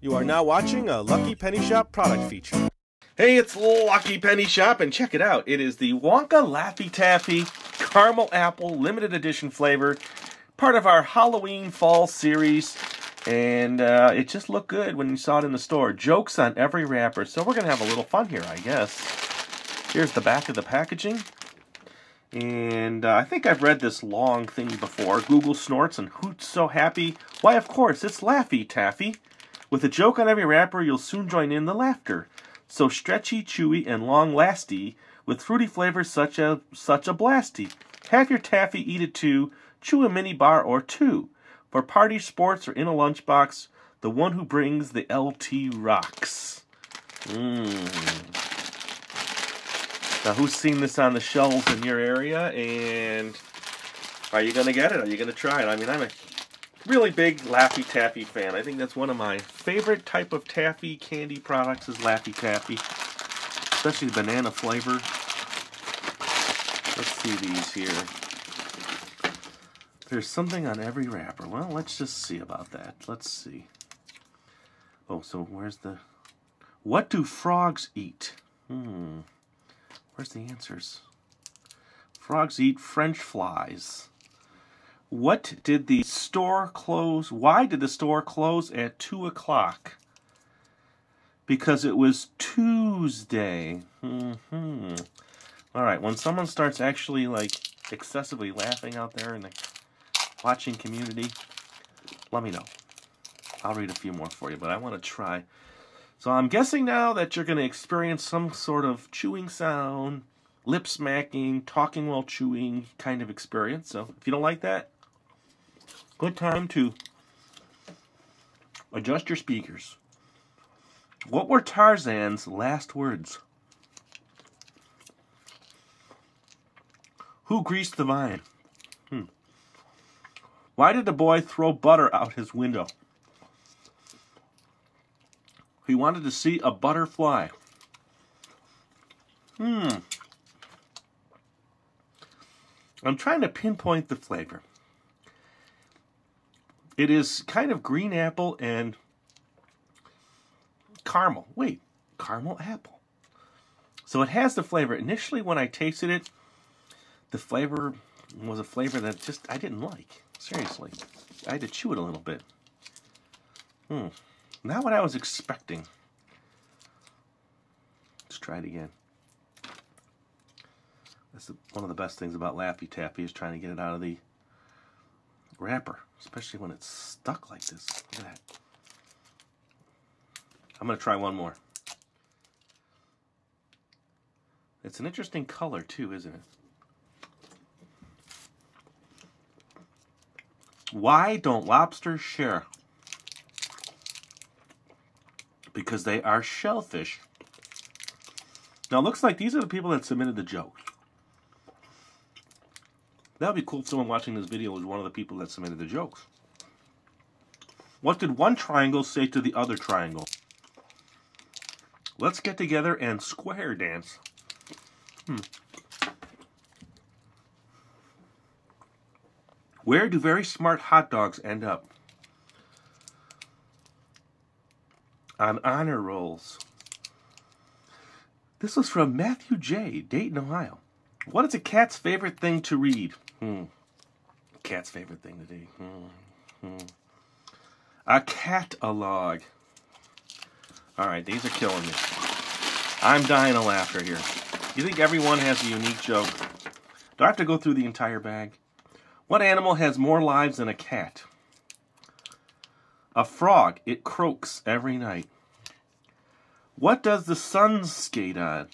You are now watching a Lucky Penny Shop product feature. Hey, it's Lucky Penny Shop, and check it out. It is the Wonka Laffy Taffy Caramel Apple Limited Edition flavor, part of our Halloween Fall series, and it just looked good when you saw it in the store. Jokes on every wrapper, so we're going to have a little fun here, I guess. Here's the back of the packaging, and I think I've read this long thing before. Google snorts and hoots so happy. Why, of course, it's Laffy Taffy. With a joke on every wrapper, you'll soon join in the laughter. So stretchy, chewy, and long-lasty, with fruity flavors such a blasty. Have your taffy, eat it too, chew a mini bar or two. For party, sports, or in a lunchbox, the one who brings the LT rocks. Now, who's seen this on the shelves in your area, and are you going to get it? Are you going to try it? I mean, I'm a really big Laffy Taffy fan. I think that's one of my favorite type of taffy candy products is Laffy Taffy, especially the banana flavor. Let's see these here. There's something on every wrapper. Well, let's just see about that. Let's see. Oh, so where's the... What do frogs eat? Where's the answers? Frogs eat French flies. What did the store close? Why did the store close at 2 o'clock? Because it was Tuesday. All right, when someone starts actually like excessively laughing out there in the watching community, let me know. I'll read a few more for you, but I want to try. So I'm guessing now that you're going to experience some sort of chewing sound, lip smacking, talking while chewing kind of experience. So if you don't like that, good time to adjust your speakers. What were Tarzan's last words? Who greased the vine? Why did the boy throw butter out his window? He wanted to see a butterfly. I'm trying to pinpoint the flavor. It is kind of green apple and caramel. Wait, caramel apple. So it has the flavor. Initially, when I tasted it, the flavor was a flavor that just I didn't like. Seriously. I had to chew it a little bit. Not what I was expecting. Let's try it again. That's one of the best things about Laffy Taffy is trying to get it out of the wrapper, especially when it's stuck like this. Look at that. I'm going to try one more. It's an interesting color too, isn't it? Why don't lobsters share? Because they are shellfish. Now it looks like these are the people that submitted the jokes. That would be cool if someone watching this video was one of the people that submitted the jokes. What did one triangle say to the other triangle? Let's get together and square dance. Where do very smart hot dogs end up? On honor rolls. This was from Matthew J., Dayton, Ohio. What is a cat's favorite thing to read? Cat's favorite thing to read. A catalog. All right, these are killing me. I'm dying of laughter here. You think everyone has a unique joke? Do I have to go through the entire bag? What animal has more lives than a cat? A frog. It croaks every night. What does the sun skate on?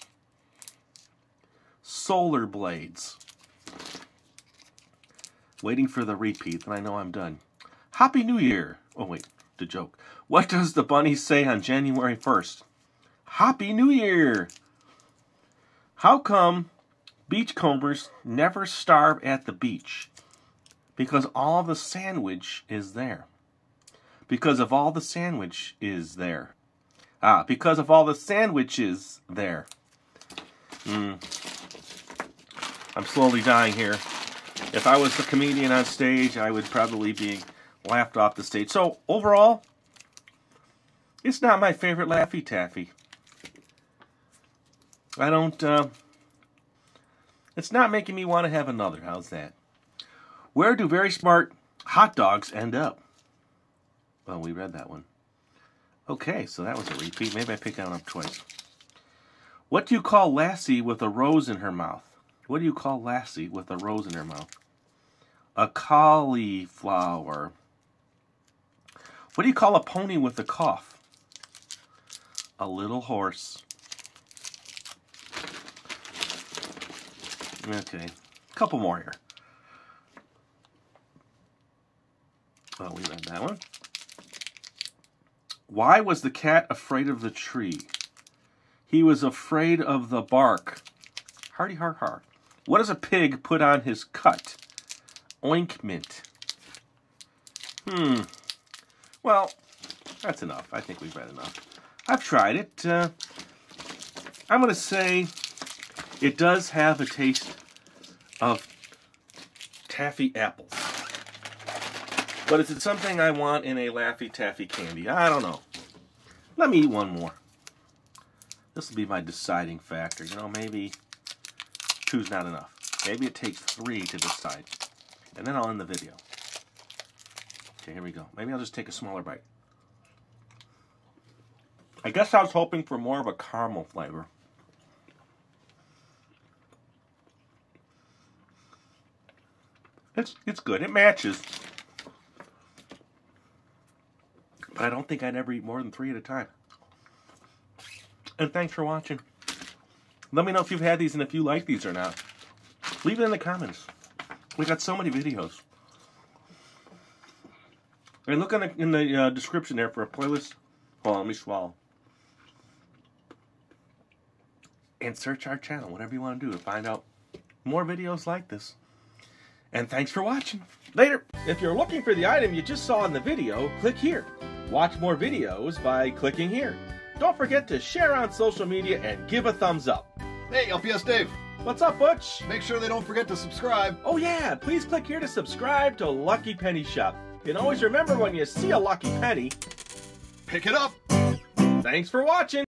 Solar blades. Waiting for the repeat, then I know I'm done. Happy New Year. Oh, wait, the joke. What does the bunny say on January 1st? Happy New Year. How come beachcombers never starve at the beach? Because all the sandwich is there. Because of all the sandwich is there. Because of all the sandwiches there. I'm slowly dying here. If I was a comedian on stage, I would probably be laughed off the stage. So, overall, It's not my favorite Laffy Taffy. I don't, it's not making me want to have another. How's that? Where do very smart hot dogs end up? Well, we read that one. Okay, so that was a repeat. Maybe I picked that one up twice. What do you call Lassie with a rose in her mouth? What do you call Lassie with a rose in her mouth? A cauliflower. What do you call a pony with a cough? A little horse. Okay, a couple more here. Oh, we read that one. Why was the cat afraid of the tree? He was afraid of the bark. Hardy har har. What does a pig put on his cut? Ointment. Well, that's enough. I think we've read enough. I've tried it. I'm going to say it does have a taste of taffy apples. But is it something I want in a Laffy Taffy candy? I don't know. Let me eat one more. This will be my deciding factor. You know, maybe two's not enough. Maybe it takes 3 to decide. And then I'll end the video. Okay, here we go. Maybe I'll just take a smaller bite. I guess I was hoping for more of a caramel flavor. It's good. It matches. But I don't think I'd ever eat more than 3 at a time. And thanks for watching. Let me know if you've had these and if you like these or not. Leave it in the comments. We got so many videos. And look in the description there for a playlist. Hold on, let me swallow. And search our channel, whatever you want to do, to find out more videos like this. And thanks for watching. Later. If you're looking for the item you just saw in the video, click here. Watch more videos by clicking here. Don't forget to share on social media and give a thumbs up. Hey, LPS-Dave. What's up, Butch? Make sure they don't forget to subscribe. Oh yeah, please click here to subscribe to Lucky Penny Shop. And always remember, when you see a lucky penny, Pick it up. Thanks for watching.